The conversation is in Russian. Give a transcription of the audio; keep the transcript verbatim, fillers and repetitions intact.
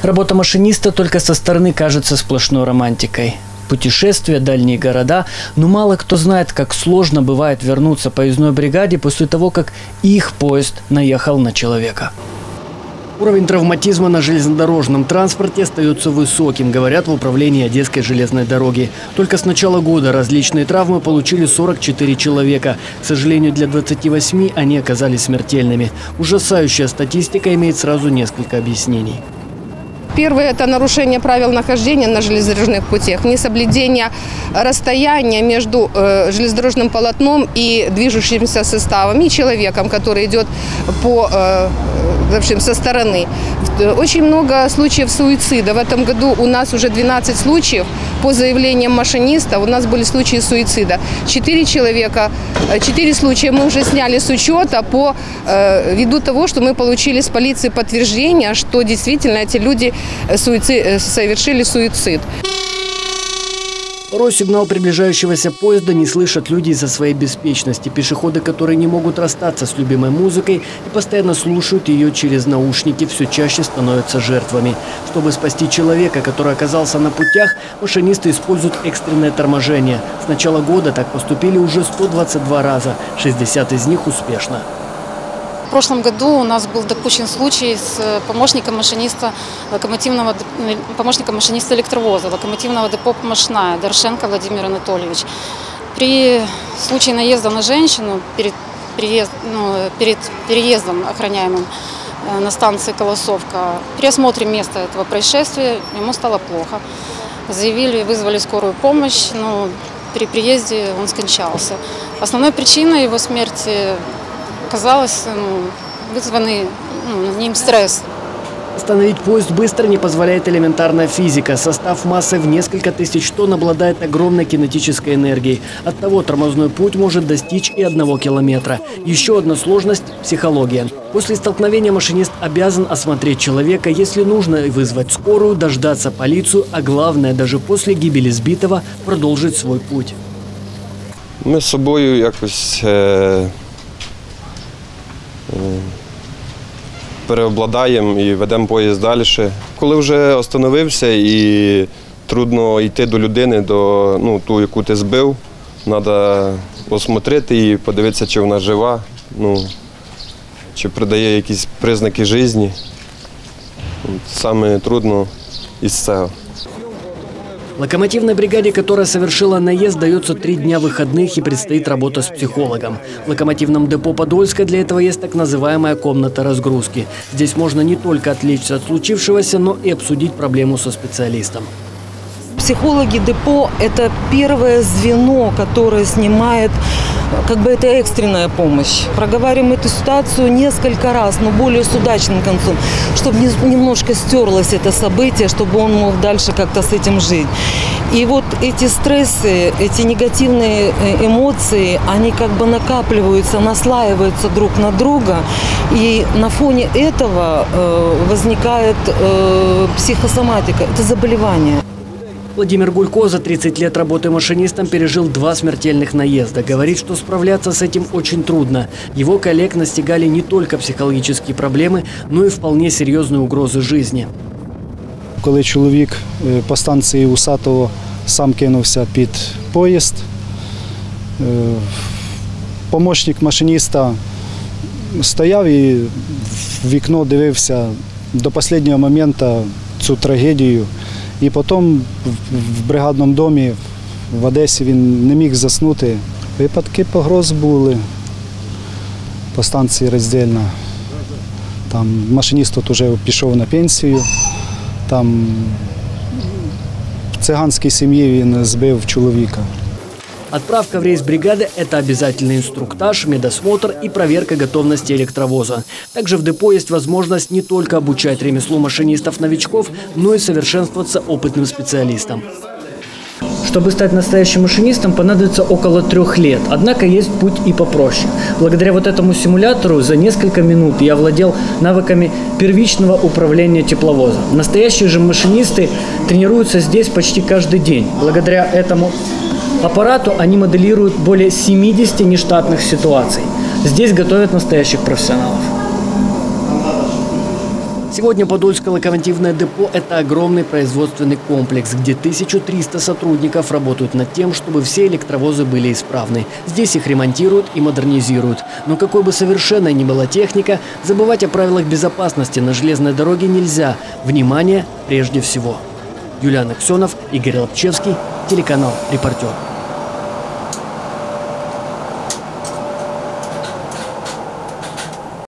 Работа машиниста только со стороны кажется сплошной романтикой. Путешествия, дальние города, но мало кто знает, как сложно бывает вернуться поездной бригаде после того, как их поезд наехал на человека. Уровень травматизма на железнодорожном транспорте остается высоким, говорят в управлении Одесской железной дороги. Только с начала года различные травмы получили сорок четыре человека. К сожалению, для двадцати восьми они оказались смертельными. Ужасающая статистика имеет сразу несколько объяснений. Первое – это нарушение правил нахождения на железнодорожных путях, несоблюдение расстояния между э, железнодорожным полотном и движущимся составом, и человеком, который идет по, э, в общем, со стороны. Очень много случаев суицида. В этом году у нас уже двенадцать случаев. По заявлениям машиниста у нас были случаи суицида. Четыре человека, четыре случая мы уже сняли с учета по, э, ввиду того, что мы получили с полиции подтверждение, что действительно эти люди суицид, совершили суицид. Порой сигнал приближающегося поезда не слышат люди из-за своей беспечности. Пешеходы, которые не могут расстаться с любимой музыкой и постоянно слушают ее через наушники, все чаще становятся жертвами. Чтобы спасти человека, который оказался на путях, машинисты используют экстренное торможение. С начала года так поступили уже сто двадцать два раза, шестьдесят из них успешно. В прошлом году у нас был допущен случай с помощником машиниста локомотивного помощником машиниста электровоза локомотивного депо «Помощная» Дорошенко Владимир Анатольевич. При случае наезда на женщину перед, приезд, ну, перед переездом охраняемым на станции Колосовка, при осмотре места этого происшествия ему стало плохо. Заявили, вызвали скорую помощь, но при приезде он скончался. Основной причиной его смерти оказалось ну, вызванный ну, ним стресс. Остановить поезд быстро не позволяет элементарная физика. Состав массой в несколько тысяч тонн обладает огромной кинетической энергией. Оттого тормозной путь может достичь и одного километра. Еще одна сложность – психология. После столкновения машинист обязан осмотреть человека, если нужно вызвать скорую, дождаться полицию, а главное, даже после гибели сбитого, продолжить свой путь. Мы с собою якось е переобладаємо і ведемо поїзд далі. Коли вже остановився і трудно йти до людини, до ну, ту, яку ти збив, треба осмотрити її, подивитися, чи вона жива, ну, чи придає якісь признаки життя. Саме трудно із цього. Локомотивной бригаде, которая совершила наезд, дается три дня выходных и предстоит работа с психологом. В локомотивном депо Подольска для этого есть так называемая комната разгрузки. Здесь можно не только отвлечься от случившегося, но и обсудить проблему со специалистом. Психологи депо – это первое звено, которое снимает, как бы это экстренная помощь. Проговариваем эту ситуацию несколько раз, но более с удачным концом, чтобы немножко стерлось это событие, чтобы он мог дальше как-то с этим жить. И вот эти стрессы, эти негативные эмоции, они как бы накапливаются, наслаиваются друг на друга. И на фоне этого возникает психосоматика, это заболевание. Владимир Гулько за тридцать лет работы машинистом пережил два смертельных наезда. Говорит, что справляться с этим очень трудно. Его коллег настигали не только психологические проблемы, но и вполне серьезные угрозы жизни. Коли чоловік по станції Усатого сам кинувся під поїзд, помощник машиніста стояв і в вікно дивився до останнього моменту цю трагедію. І потім в бригадному домі в Одесі він не міг заснути. Випадки погроз були по станції Роздільна. Там машиніст тут вже пішов на пенсію. Там в циганській сім'ї він збив чоловіка. Отправка в рейс бригады – это обязательный инструктаж, медосмотр и проверка готовности электровоза. Также в депо есть возможность не только обучать ремеслу машинистов-новичков, но и совершенствоваться опытным специалистам. Чтобы стать настоящим машинистом, понадобится около трех лет. Однако есть путь и попроще. Благодаря вот этому симулятору за несколько минут я владел навыками первичного управления тепловозом. Настоящие же машинисты тренируются здесь почти каждый день. Благодаря этому аппарату они моделируют более семидесяти нештатных ситуаций. Здесь готовят настоящих профессионалов. Сегодня Подольское локомотивное депо – это огромный производственный комплекс, где тысяча триста сотрудников работают над тем, чтобы все электровозы были исправны. Здесь их ремонтируют и модернизируют. Но какой бы совершенной ни была техника, забывать о правилах безопасности на железной дороге нельзя. Внимание прежде всего. Юлиан Аксенов, Игорь Лобчевский, телеканал «Репортер».